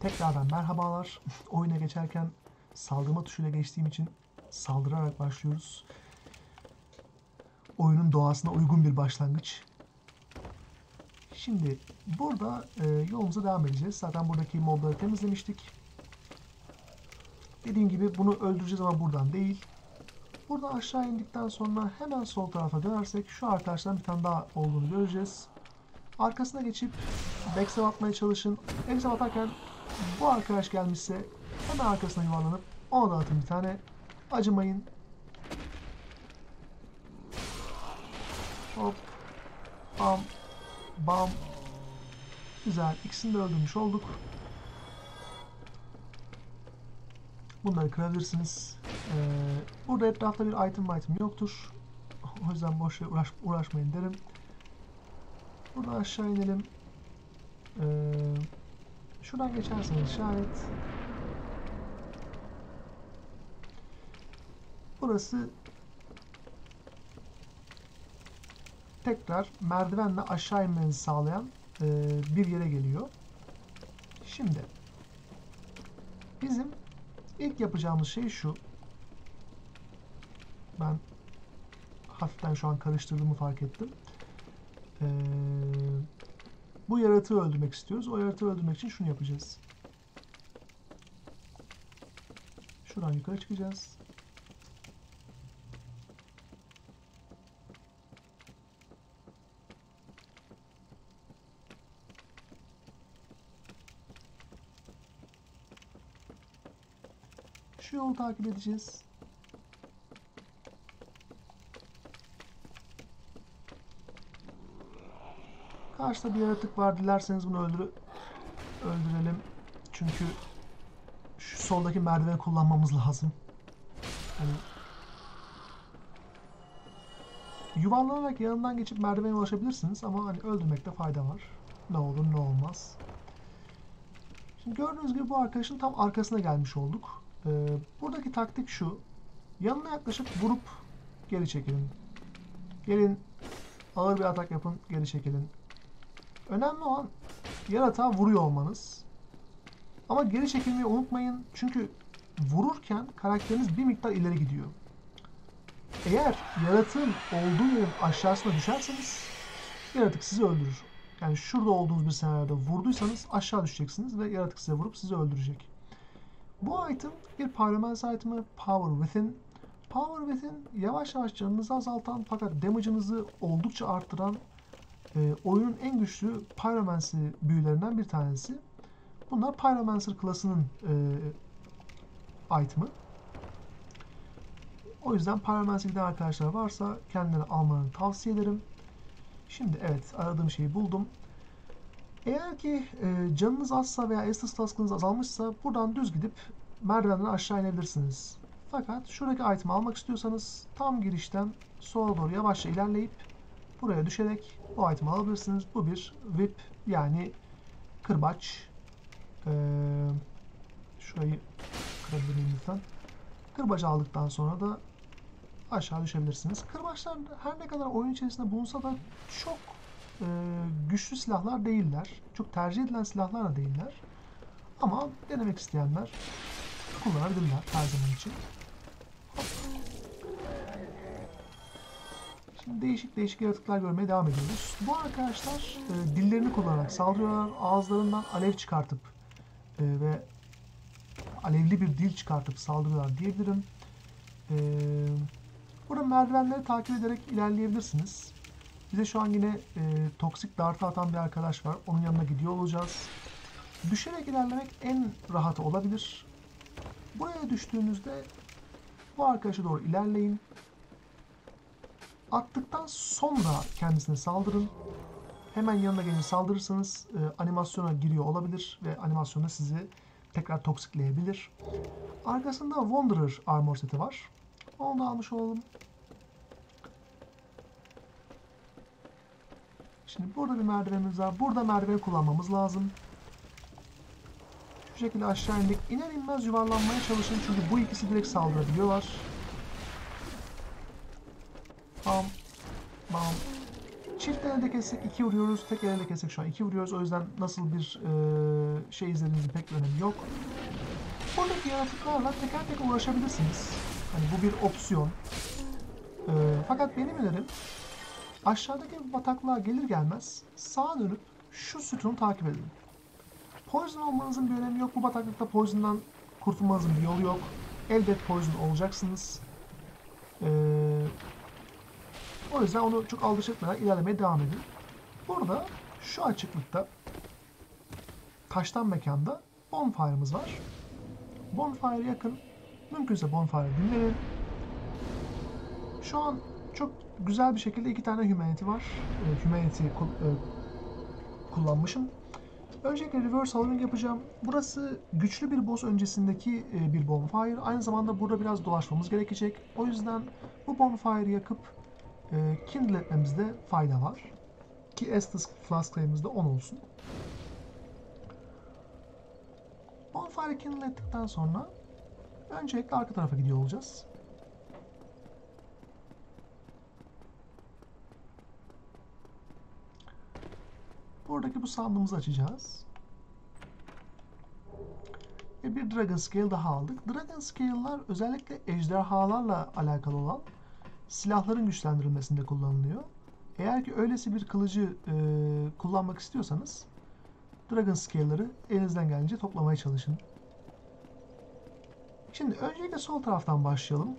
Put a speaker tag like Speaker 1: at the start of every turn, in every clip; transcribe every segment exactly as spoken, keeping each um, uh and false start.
Speaker 1: Tekrardan merhabalar. Oyuna geçerken saldırma tuşuyla geçtiğim için saldırarak başlıyoruz. Oyunun doğasına uygun bir başlangıç. Şimdi burada e, yolumuza devam edeceğiz. Zaten buradaki mobları temizlemiştik. Dediğim gibi bunu öldüreceğiz ama buradan değil. Buradan aşağı indikten sonra hemen sol tarafa dönersek şu arkadaşların bir tane daha olduğunu göreceğiz. Arkasına geçip backstab atmaya çalışın. Backstab atarken bu arkadaş gelmişse hemen arkasına yuvarlanıp ona da atın bir tane. Acımayın. Hop. Bam. Bam. Güzel. İkisini de öldürmüş olduk. Bunları kırabilirsiniz. Ee, burada etrafta bir item item yoktur. O yüzden boş yere uğraş, uğraşmayın derim. Burada aşağı inelim. Ee, şuradan geçerseniz şayet. Burası tekrar merdivenle aşağı inmenizi sağlayan e, bir yere geliyor. Şimdi bizim ilk yapacağımız şey şu. Ben hafiften şu an karıştırdığımı fark ettim. Ee, bu yaratığı öldürmek istiyoruz. O yaratığı öldürmek için şunu yapacağız. Şuradan yukarı çıkacağız. Şu yolu takip edeceğiz. Karşıda bir yaratık var. Dilerseniz bunu öldür öldürelim. Çünkü şu soldaki merdiveni kullanmamız lazım. Hani yuvarlanarak yanından geçip merdivene ulaşabilirsiniz ama hani öldürmekte fayda var. Ne olur ne olmaz. Şimdi gördüğünüz gibi bu arkadaşın tam arkasına gelmiş olduk. Ee, buradaki taktik şu. Yanına yaklaşıp vurup geri çekilin. Gelin ağır bir atak yapın, geri çekilin. Önemli olan yaratığa vuruyor olmanız. Ama geri çekilmeyi unutmayın. Çünkü vururken karakteriniz bir miktar ileri gidiyor. Eğer yaratığın olduğu yerin aşağısına düşerseniz yaratık sizi öldürür. Yani şurada olduğunuz bir senaryoda vurduysanız aşağı düşeceksiniz ve yaratık size vurup sizi öldürecek. Bu item bir pyromancy item'ı, Power Within. Power Within yavaş yavaş canınızı azaltan fakat damage'ınızı oldukça arttıran e, oyunun en güçlü pyromancy büyülerinden bir tanesi. Bunlar Pyromancer klasının e, item'ı. O yüzden Pyromancer giden arkadaşlar varsa kendilerini almanı tavsiye ederim. Şimdi evet aradığım şeyi buldum. Eğer ki e, canınız azsa veya Estus taskınız azalmışsa buradan düz gidip merdivenden aşağı inebilirsiniz. Fakat şuradaki item'ı almak istiyorsanız tam girişten sola doğru yavaşça ilerleyip buraya düşerek bu item'ı alabilirsiniz. Bu bir whip yani kırbaç. Ee, şurayı kırabilirim lütfen. Kırbacı aldıktan sonra da aşağı düşebilirsiniz. Kırbaçlar her ne kadar oyun içerisinde bulunsa da çok e, güçlü silahlar değiller. Çok tercih edilen silahlar da değiller. Ama denemek isteyenler kullanabilirler her zaman için. Hop. Şimdi değişik değişik yaratıklar görmeye devam ediyoruz. Bu arkadaşlar e, dillerini kullanarak saldırıyorlar. Ağızlarından alev çıkartıp e, ve alevli bir dil çıkartıp saldırıyorlar diyebilirim. E, burada merdivenleri takip ederek ilerleyebilirsiniz. Bize şu an yine e, toksik dartı atan bir arkadaş var. Onun yanına gidiyor olacağız. Düşerek ilerlemek en rahatı olabilir. Buraya düştüğünüzde bu arkadaşa doğru ilerleyin. Attıktan sonra kendisine saldırın. Hemen yanına gelince saldırırsanız e, animasyona giriyor olabilir ve animasyonda sizi tekrar toksikleyebilir. Arkasında Wanderer armor seti var. Onu da almış olalım. Şimdi burada bir merdivenimiz var. Burada merdiveni kullanmamız lazım. Şu şekilde aşağı indik. İner inmez yuvarlanmaya çalışın çünkü bu ikisi direkt saldırabiliyorlar. Bam. Bam. Çift elde kessek iki vuruyoruz, tek elde kessek şu an iki vuruyoruz. O yüzden nasıl bir e, şey izlediğinizin pek bir önemi yok. Buradaki yaratıklarla teker teker uğraşabilirsiniz. Hani bu bir opsiyon. E, fakat benim önerim aşağıdaki bataklığa gelir gelmez sağa dönüp şu sütunu takip edin. Poison olmanızın bir önemi yok. Bu bataklıkta poison'dan kurtulmanızın bir yolu yok. Elbet poison olacaksınız. Ee, o yüzden onu çok aldırış etmeden ilerlemeye devam edin. Burada şu açıklıkta taştan mekanda bonfire'ımız var. Bonfire'e yakın. Mümkünse bonfire'ı dinlenin. Şu an çok güzel bir şekilde iki tane humanity var. E, humanity kul e, kullanmışım. Öncelikle reverse hollowing yapacağım. Burası güçlü bir boss öncesindeki e, bir bonfire. Aynı zamanda burada biraz dolaşmamız gerekecek. O yüzden bu bonfire'ı yakıp e, kindle etmemizde fayda var. Ki Estus Flask sayımız da on olsun. Bonfire'ı kindle ettikten sonra öncelikle arka tarafa gidiyor olacağız. Buradaki bu sandığımızı açacağız. Ve bir Dragon Scale daha aldık. Dragon Scale'lar özellikle ejderhalarla alakalı olan silahların güçlendirilmesinde kullanılıyor. Eğer ki öylesi bir kılıcı e, kullanmak istiyorsanız Dragon Scale'ları elinizden gelince toplamaya çalışın. Şimdi öncelikle sol taraftan başlayalım.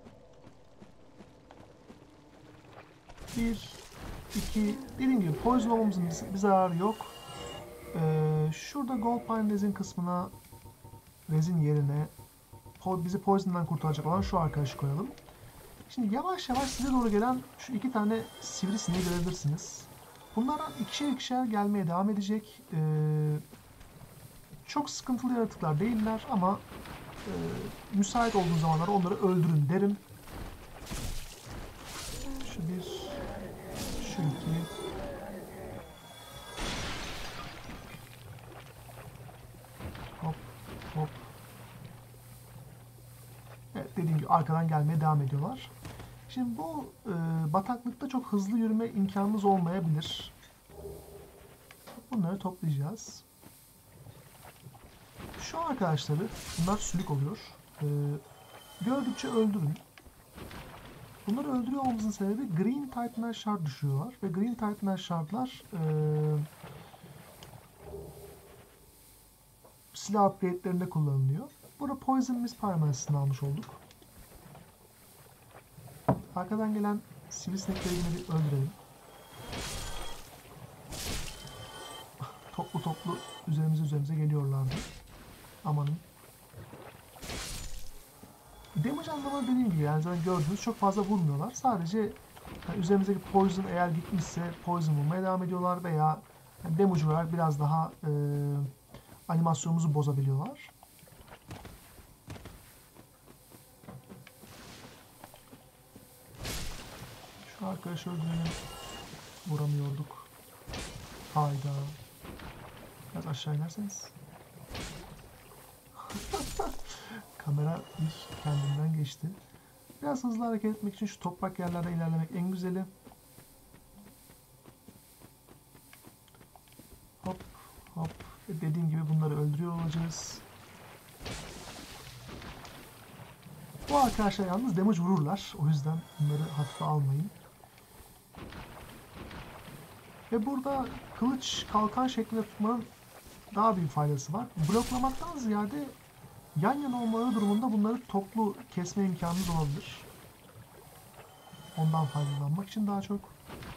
Speaker 1: Bir, iki, dediğim gibi poison olmamızın bir zararı yok. Ee, şurada Gold Pine Resin kısmına rezin yerine po bizi poison'dan kurtaracak olan şu arkadaşı koyalım. Şimdi yavaş yavaş size doğru gelen şu iki tane sivrisineği görebilirsiniz. Bunlardan ikişer ikişer gelmeye devam edecek. Ee, çok sıkıntılı yaratıklar değiller ama e, müsait olduğu zamanlarda onları öldürün derim. Şu bir, şu iki. Hop, hop. Evet, dediğim gibi arkadan gelmeye devam ediyorlar. Şimdi bu e, bataklıkta çok hızlı yürüme imkanınız olmayabilir. Bunları toplayacağız. Şu arkadaşları, bunlar sülük oluyor. E, gördükçe öldürün. Bunları öldürüyor olmamızın sebebi Green Titanite Shard düşüyorlar. Ve Green Titanite Shard'lar e, silah upgrade'lerinde kullanılıyor. Burada Poison Mist Pyromance'ını almış olduk. Arkadan gelen sivrisinekleri yine bir öldürelim. Toplu toplu üzerimize üzerimize geliyorlardı. Amanın. Damage anlamında dediğim gibi yani zaten gördüğünüz çok fazla vurmuyorlar. Sadece yani üzerimizdeki poison eğer gitmişse poison vurmaya devam ediyorlar veya yani damage olarak biraz daha e, animasyonumuzu bozabiliyorlar. Şu arkadaşı öldürelim. Vuramıyorduk. Hayda. Biraz aşağı inerseniz. Kamera bir kendinden geçti. Biraz hızlı hareket etmek için şu toprak yerlerde ilerlemek en güzeli. Hop hop. Dediğim gibi bunları öldürüyor olacağız. Bu arkadaşlar yalnız damage vururlar. O yüzden bunları hafife almayın. Ve burada kılıç kalkan şeklinde tutmanın daha büyük faydası var. Bloklamaktan ziyade yan yana olmaları durumunda bunları toplu kesme imkanınız olabilir. Ondan faydalanmak için daha çok.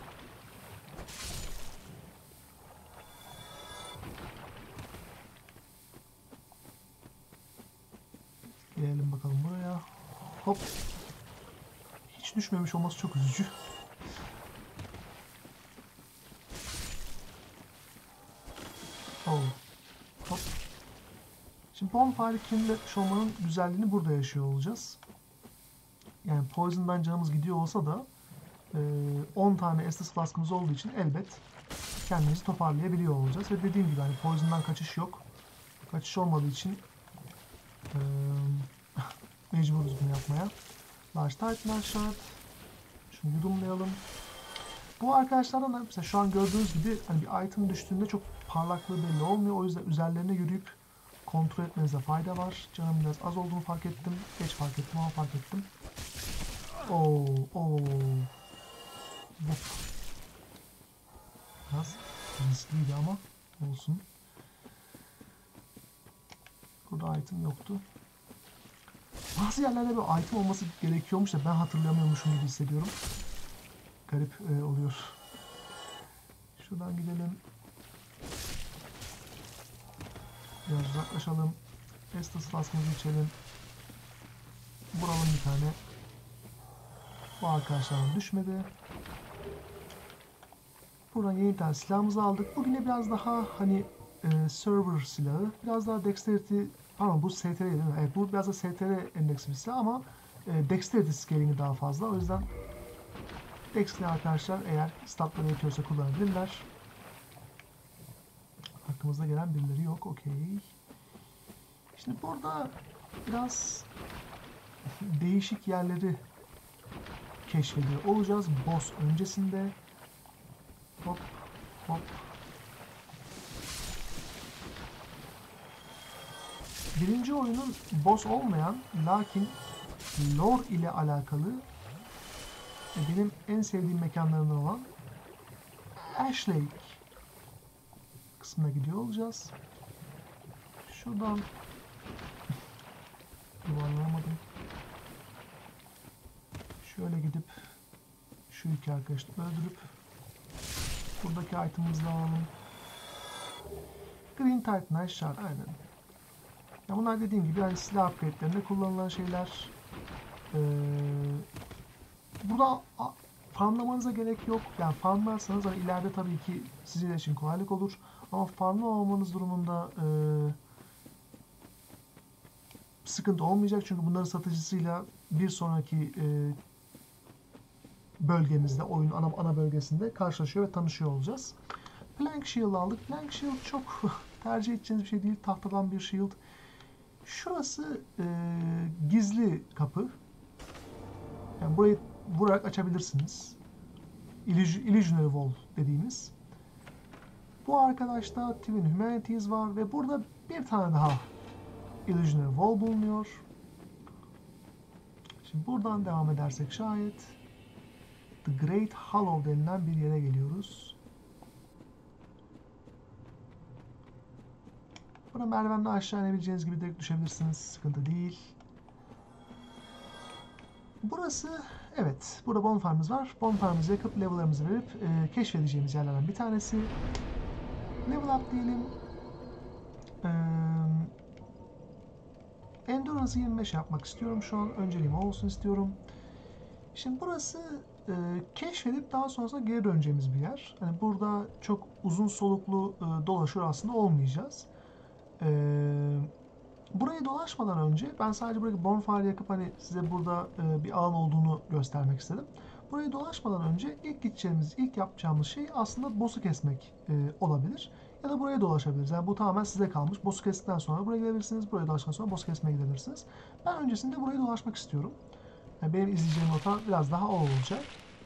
Speaker 1: Gelelim bakalım buraya. Hop. Hiç düşmemiş olması çok üzücü. Oh. Hop. Şimdi Bonfire Kindle olmanın güzelliğini burada yaşıyor olacağız. Yani Poison'dan canımız gidiyor olsa da on tane Estus Flask'ımız olduğu için elbet kendimizi toparlayabiliyor olacağız. Ve dediğim gibi hani Poison'dan kaçış yok. Kaçış olmadığı için e, mecburuz bunu yapmaya. Large Titan Shard. Şunu yudumlayalım. Bu arkadaşlardan da mesela şu an gördüğünüz gibi hani bir item düştüğünde çok parlaklığı belli olmuyor. O yüzden üzerlerine yürüyüp kontrol etmenize fayda var. Canım biraz az olduğunu fark ettim. Geç fark ettim ama fark ettim. Oo, oo. Vuf. Biraz riskliydi ama olsun. Burada item yoktu. Bazı yerlerde bir item olması gerekiyormuş da ben hatırlamıyormuşum gibi hissediyorum. Garip e, oluyor. Şuradan gidelim. Biraz uzaklaşalım. Estus flaskımızı içelim. Vuralım bir tane. Bu arkadaşlarım düşmedi. Buradan yeni bir tane silahımızı aldık. Bugün de biraz daha hani e, server silahı. Biraz daha dexterity, pardon bu S T R değil mi? Evet, bu biraz da S T R endeksli bir silah ama e, dexterity scaling'i daha fazla. O yüzden dex'li arkadaşlar eğer statları yetiyorsa kullanabilirler. Aklımıza gelen birileri yok. Okey. Şimdi burada biraz değişik yerleri keşfediyor olacağız. Boss öncesinde. Hop hop. Birinci oyunun boss olmayan lakin lore ile alakalı benim en sevdiğim mekanlarından olan Ash Lake kısmına gidiyor olacağız. Şuradan yuvarlanamadım. Şöyle gidip şu iki arkadaşı öldürüp buradaki item'ımızı alalım. Green Titan aşağı, aynen. Ya bunlar dediğim gibi yani silah upgrade'lerinde kullanılan şeyler. Ee, burada farmlamanıza gerek yok. Yani farmlarsanız hani ileride tabii ki sizin için kolaylık olur. Ama farmlamamanız durumunda e, sıkıntı olmayacak. Çünkü bunların satıcısıyla bir sonraki e, bölgemizde, oyun ana, ana bölgesinde karşılaşıyor ve tanışıyor olacağız. Plank Shield aldık. Plank Shield çok tercih edeceğiniz bir şey değil. Tahtadan bir shield. Şurası e, gizli kapı. Yani burayı vurarak açabilirsiniz. Illusionary Wall dediğimiz. Bu arkadaşta Twin Humanities var ve burada bir tane daha Illusionary Wall bulunuyor. Şimdi buradan devam edersek şayet The Great Hollow denilen bir yere geliyoruz. Burada merdivenle aşağı inebileceğiniz gibi direkt düşebilirsiniz. Sıkıntı değil. Burası, evet, burada bonfire'ımız var. Bonfire'ımızı yakıp level'larımızı verip e, keşfedeceğimiz yerlerden bir tanesi. Level up diyelim. Ee, Endurance'ı yirmi beş yapmak istiyorum şu an. Önceliğim olsun istiyorum. Şimdi burası e, keşfedip daha sonrasında geri döneceğimiz bir yer. Yani burada çok uzun soluklu e, dolaşıyor aslında olmayacağız. Ee, burayı dolaşmadan önce ben sadece buraya bonfire yakıp hani size burada e, bir alan olduğunu göstermek istedim. Burayı dolaşmadan önce ilk gideceğimiz, ilk yapacağımız şey aslında boss'u kesmek e, olabilir. Ya da buraya dolaşabiliriz. Yani bu tamamen size kalmış. Boss'u kestikten sonra buraya gidebilirsiniz. Buraya dolaştıktan sonra boss'u kesmeye gidebilirsiniz. Ben öncesinde burayı dolaşmak istiyorum. Yani benim izleyeceğim rota biraz daha o olacak.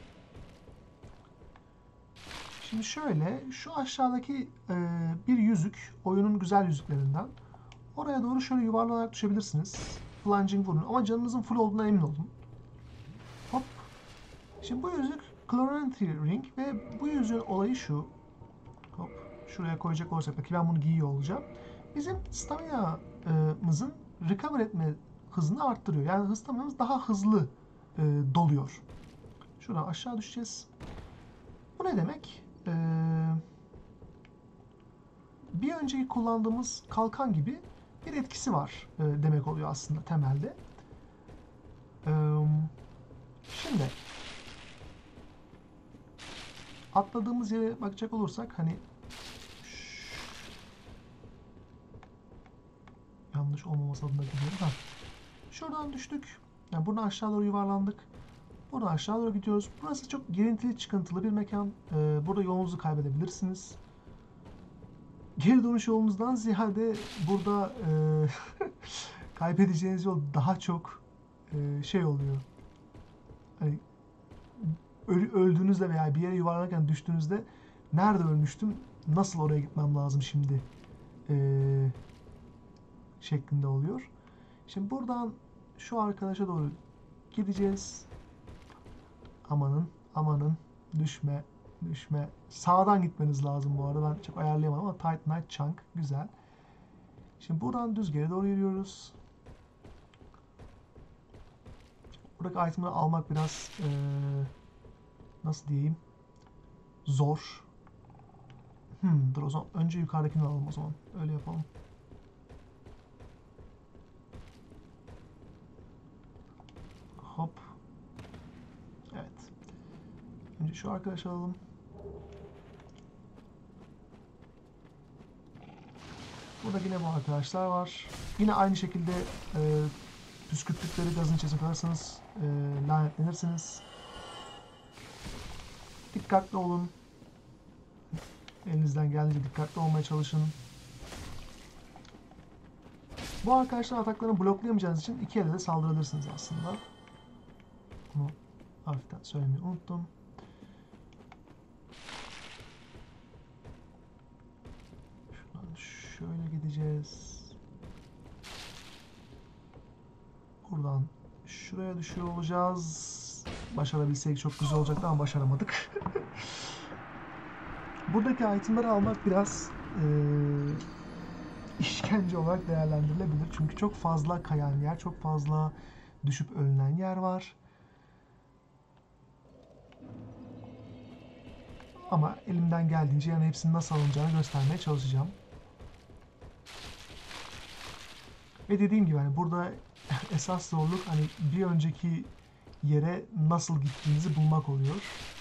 Speaker 1: Şimdi şöyle, şu aşağıdaki e, bir yüzük, oyunun güzel yüzüklerinden. Oraya doğru şöyle yuvarlanarak düşebilirsiniz. Plunging vurun ama canınızın full olduğuna emin olun. Hop. Şimdi bu yüzük Chlorantry Ring ve bu yüzüğün olayı şu. Hop. Şuraya koyacak olursak ki ben bunu giyiyor olacağım. Bizim stamina'mızın recover etme hızını arttırıyor. Yani stamina'mız daha hızlı e, doluyor. Şuradan aşağı düşeceğiz. Bu ne demek? Ee, bir önceki kullandığımız kalkan gibi bir etkisi var e, demek oluyor aslında temelde. Ee, şimdi atladığımız yere bakacak olursak hani yanlış olmaması adına gidiyorum. Ha. Şuradan düştük. Yani buradan aşağı doğru yuvarlandık. Buradan aşağı doğru gidiyoruz. Burası çok girintili çıkıntılı bir mekan. Ee, burada yolunuzu kaybedebilirsiniz. Geri dönüş yolunuzdan ziyade burada e, kaybedeceğiniz yol daha çok e, şey oluyor. Hani ölü- öldüğünüzde veya bir yere yuvarlanırken düştüğünüzde nerede ölmüştüm, nasıl oraya gitmem lazım şimdi ee, şeklinde oluyor. Şimdi buradan şu arkadaşa doğru gideceğiz. Amanın, amanın, düşme, düşme. Sağdan gitmeniz lazım bu arada. Ben çok ayarlayamadım ama Titanite Chunk güzel. Şimdi buradan düz geri doğru yürüyoruz. Buradaki itemleri almak biraz ee, nasıl diyeyim, zor. Hmm, dur o zaman önce yukarıdakini alalım o zaman. Öyle yapalım. Hop. Evet. Önce şu arkadaşı alalım. Burada yine bu arkadaşlar var. Yine aynı şekilde e, püskürttükleri gazın içerisine kalırsanız e, lanetlenirsiniz. Dikkatli olun. Elinizden geldiğince dikkatli olmaya çalışın. Bu arkadaşlar ataklarını bloklayamayacağınız için iki elle de saldırabilirsiniz aslında. Bunu hafiften söylemeyi unuttum. Şuradan şöyle gideceğiz. Buradan şuraya düşüyor olacağız. Başarabilsek çok güzel olacaktı ama başaramadık. Buradaki itemleri almak biraz e, işkence olarak değerlendirilebilir. Çünkü çok fazla kayan yer, çok fazla düşüp ölünen yer var. Ama elimden geldiğince yani hepsinin nasıl alınacağını göstermeye çalışacağım. Ve dediğim gibi hani burada esas zorluk hani bir önceki yere nasıl gittiğinizi bulmak oluyor.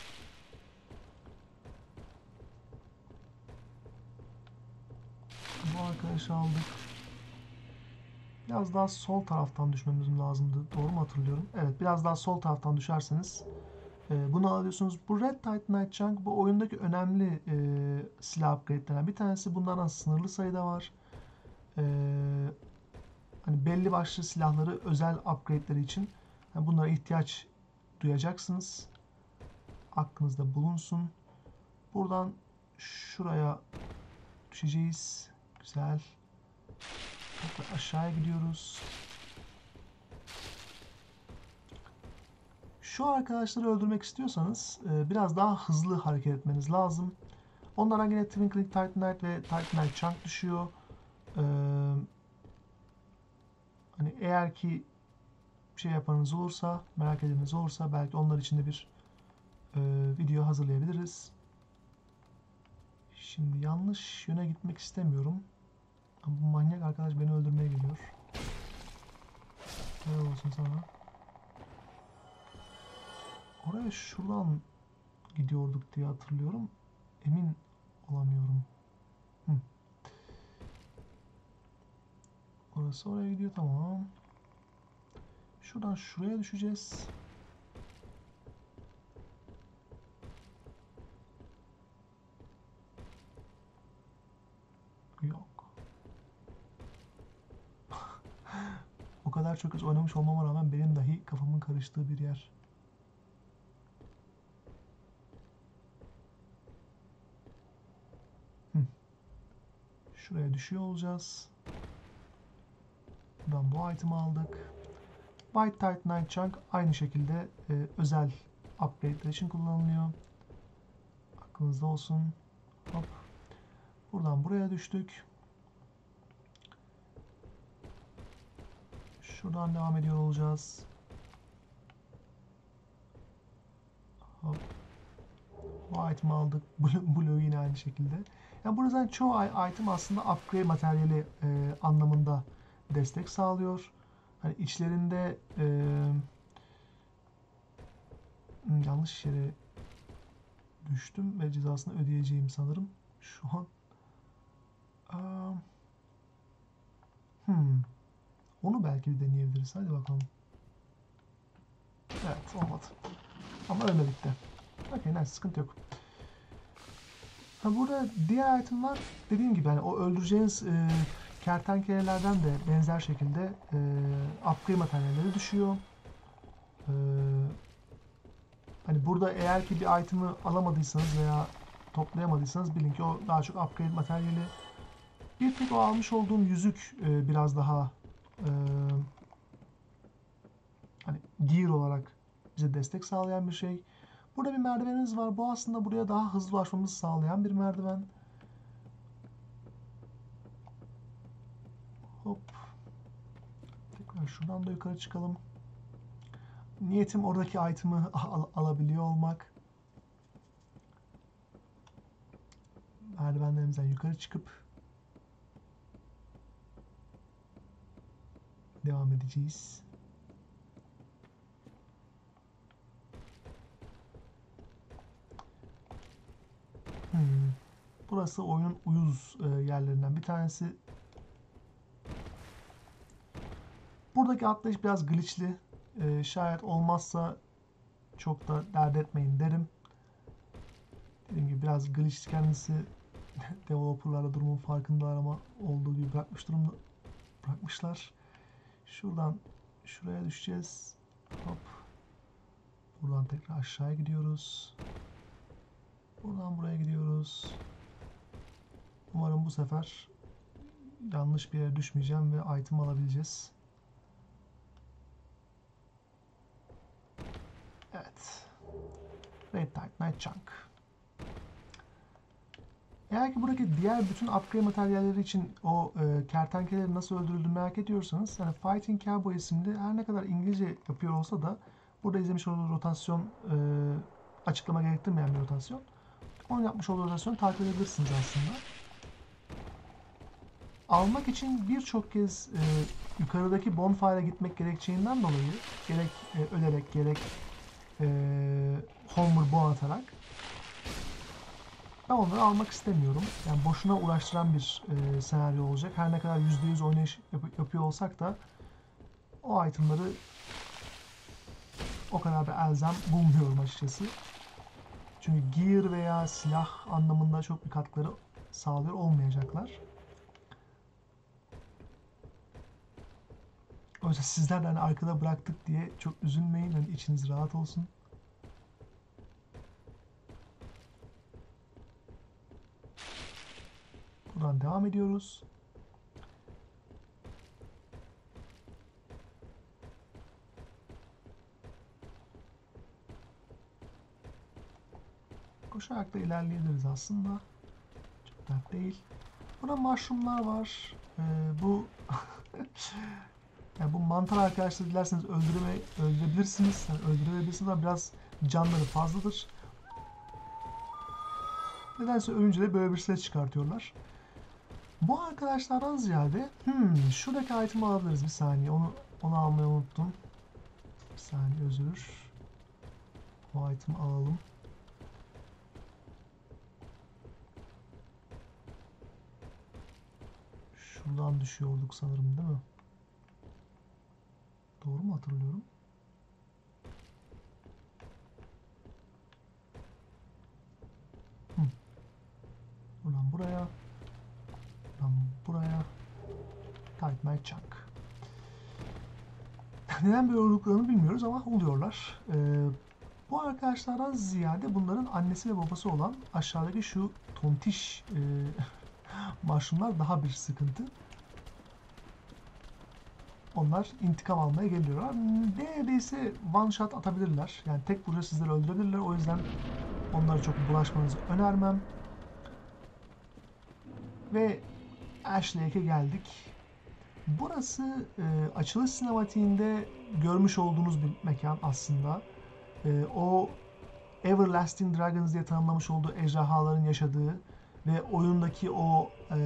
Speaker 1: Bu arkadaşı aldık. Biraz daha sol taraftan düşmemiz lazımdı. Doğru mu hatırlıyorum? Evet, biraz daha sol taraftan düşerseniz e, bunu alıyorsunuz. Bu Red Titanite Chunk bu oyundaki önemli e, silah upgrade'lerinden bir tanesi. Bunlardan sınırlı sayıda var. E, hani belli başlı silahları özel upgrade'leri için yani bunlara ihtiyaç duyacaksınız. Aklınızda bulunsun. Buradan şuraya düşeceğiz. Güzel. Tekrar aşağıya gidiyoruz. Şu arkadaşları öldürmek istiyorsanız e, biraz daha hızlı hareket etmeniz lazım. Onlardan yine Twinkling Titanite ve Titanite Chunk düşüyor. Ee, hani eğer ki şey yapanınız olursa, merak edeniniz olursa belki onlar için de bir e, video hazırlayabiliriz. Şimdi yanlış yöne gitmek istemiyorum. Ama bu manyak arkadaş beni öldürmeye geliyor. Ne olsun sana. Oraya şuradan gidiyorduk diye hatırlıyorum. Emin olamıyorum. Hı. Orası oraya gidiyor, tamam. Şuradan şuraya düşeceğiz. Yok. O kadar çok kez oynamış olmama rağmen benim dahi kafamın karıştığı bir yer. Hı. Şuraya düşüyor olacağız. Buradan bu item'i aldık. White Titanite Chunk aynı şekilde e, özel upgrade'ler için kullanılıyor. Aklınızda olsun. Hop. Buradan buraya düştük. Şuradan devam ediyor olacağız. Hop. Bu item'i aldık. Blue yine aynı şekilde. Yani burada zaten çoğu item aslında upgrade materyali e, anlamında destek sağlıyor. Hani içlerinde e, yanlış yere düştüm ve cezasını ödeyeceğim sanırım. Şu an. Um, hmm. Onu belki bir deneyebiliriz. Hadi bakalım. Evet, olmadı. Ama ölmedik de. Okey, neyse, sıkıntı yok. Ha, burada diğer itemler dediğim gibi hani o öldüreceğiniz e, kertenkelelerden de benzer şekilde e, upgrade materyalleri düşüyor. E, Hani burada eğer ki bir item'ı alamadıysanız veya toplayamadıysanız bilin ki o daha çok upgrade materyali. Bir tek o almış olduğum yüzük e, biraz daha e, hani gear olarak bize destek sağlayan bir şey. Burada bir merdivenimiz var. Bu aslında buraya daha hızlı ulaşmamızı sağlayan bir merdiven. Hop. Tekrar şuradan da yukarı çıkalım. Niyetim oradaki item'ı al alabiliyor olmak. Merdivenlerimizden yukarı çıkıp devam edeceğiz. Hmm. Burası oyunun uyuz e, yerlerinden bir tanesi. Buradaki atlayış biraz glitchli. E, şayet olmazsa çok da dert etmeyin derim. Dediğim gibi biraz glitch kendisi. Developerlar da durumun farkındalar ama olduğu gibi bırakmış durumda bırakmışlar. Şuradan şuraya düşeceğiz. Hop. Buradan tekrar aşağıya gidiyoruz. Buradan buraya gidiyoruz. Umarım bu sefer yanlış bir yere düşmeyeceğim ve item alabileceğiz. Evet. Red Titanite Chunk. Eğer ki buradaki diğer bütün upgrade materyalleri için o e, kertenkeleleri nasıl öldürüldüğünü merak ediyorsanız, yani Fighting Cowboy isimli her ne kadar İngilizce yapıyor olsa da burada izlemiş olduğunuz rotasyon e, açıklama gerektirmeyen bir rotasyon. Onun yapmış olduğu rotasyonu takip edebilirsiniz aslında. Almak için birçok kez e, yukarıdaki bonfire'a gitmek gerekeceğinden dolayı gerek e, ölerek gerek e, homeward bon atarak ben onları almak istemiyorum. Yani boşuna uğraştıran bir e, senaryo olacak. Her ne kadar yüzde yüz oynayış yap yapıyor olsak da o itemları o kadar da elzem bulmuyorum açıkçası. Çünkü gear veya silah anlamında çok bir katkıları sağlıyor olmayacaklar. O yüzden sizler de hani arkada bıraktık diye çok üzülmeyin. Hani içiniz rahat olsun. Buradan devam ediyoruz. Koşarak da ilerleyebiliriz aslında. Çok dert değil. Burada mushroomlar var. Ee, bu yani bu mantar arkadaşlar dilerseniz öldürme, öldürebilirsiniz. Yani öldürebilirsiniz ama biraz canları fazladır. Nedense ölünce de böyle bir ses çıkartıyorlar. Bu arkadaşlardan ziyade hmm, şuradaki item'i alabiliriz. Bir saniye onu onu almayı unuttum. Bir saniye özür. O item'i alalım. Şuradan düşüyorduk sanırım değil mi? Doğru mu hatırlıyorum? Hmm. Buradan buraya. Buradan buraya. Titanite Chunk. Neden böyle olduklarını bilmiyoruz ama oluyorlar. Ee, bu arkadaşlardan ziyade bunların annesi ve babası olan aşağıdaki şu tontiş e, mushroomlar daha bir sıkıntı. Onlar intikam almaya geliyorlar. Neredeyse one shot atabilirler. Yani tek vuruşa sizleri öldürebilirler. O yüzden onlara çok bulaşmanızı önermem. Ve Ash Lake'e geldik. Burası e, açılış sinematiğinde görmüş olduğunuz bir mekan aslında. E, o Everlasting Dragons diye tanımlamış olduğu ejderhaların yaşadığı ve oyundaki o e,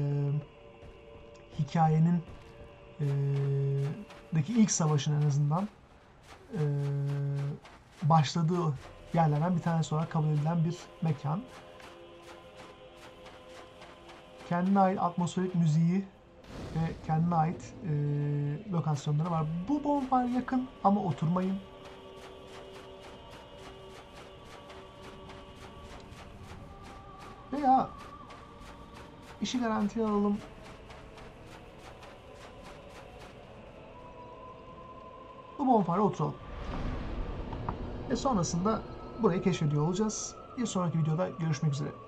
Speaker 1: hikayenin e, daki ilk savaşın en azından e, başladığı yerlerden bir tanesi olarak kabul edilen bir mekan. Kendine ait atmosferik müziği ve kendine ait e, lokasyonları var. Bu bonfire yakın ama oturmayın. Veya işi garantiye alalım. Bu bonfire'a oturalım. Ve sonrasında burayı keşfediyor olacağız. Bir sonraki videoda görüşmek üzere.